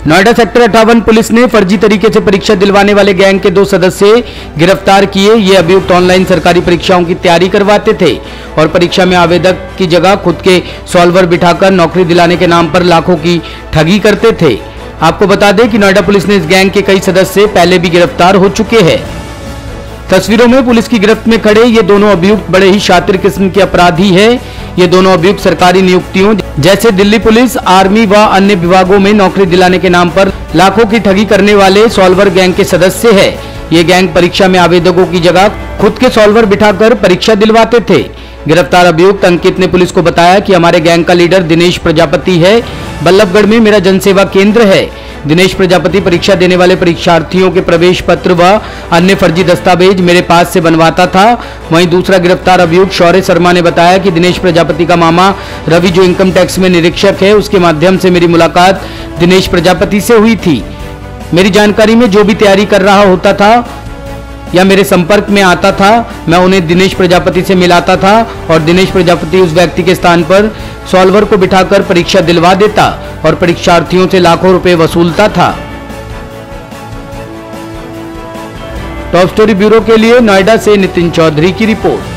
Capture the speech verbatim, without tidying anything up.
Noida sector अट्ठावन police ने फर्जी तरीके से परीक्षा दिलवाने वाले गैंग के दो सदस्य गिरफ्तार किए। ये अभियुक्त ऑनलाइन सरकारी परीक्षाओं की तैयारी करवाते थे और परीक्षा में आवेदक की जगह खुद के सॉल्वर बिठाकर नौकरी दिलाने के नाम पर लाखों की ठगी करते थे। आपको बता दें कि नोएडा पुलिस ने इस गैंग के कई सदस्य पहले भी गिरफ्तार हो चुके हैं। तस्वीरों में पुलिस की गिरफ्त में खड़े ये दोनों अभियुक्त बड़े ही शातिर किस्म के अपराधी हैं। ये दोनों अभियुक्त सरकारी नियुक्तियों जैसे दिल्ली पुलिस, आर्मी व अन्य विभागों में नौकरी दिलाने के नाम पर लाखों की ठगी करने वाले सॉल्वर गैंग के सदस्य हैं। ये गैंग परीक्षा में आवेदकों की जगह खुद के सॉल्वर बिठाकर परीक्षा दिलवाते थे। गिरफ्तार अभियुक्त अंकित ने पुलिस को बताया कि हमारे गैंग का लीडर दिनेश प्रजापति है। बल्लभगढ़ में मेरा जनसेवा केंद्र है। दिनेश प्रजापति परीक्षा देने वाले परीक्षार्थियों के प्रवेश पत्र व अन्य फर्जी दस्तावेज मेरे पास से बनवाता था। वहीं दूसरा गिरफ्तार अभियुक्त शौर्य शर्मा ने बताया कि दिनेश प्रजापति का मामा रवि जो इनकम टैक्स में निरीक्षक है, उसके माध्यम से मेरी मुलाकात दिनेश प्रजापति से हुई थी। मेरी जानकारी में जो भी तैयारी कर रहा होता था या मेरे संपर्क में आता था, मैं उन्हें दिनेश प्रजापति से मिलाता था और दिनेश प्रजापति उस व्यक्ति के स्थान पर सॉल्वर को बिठाकर परीक्षा दिलवा देता और परीक्षार्थियों से लाखों रुपए वसूलता था। टॉप स्टोरी ब्यूरो के लिए नोएडा से नितिन चौधरी की रिपोर्ट।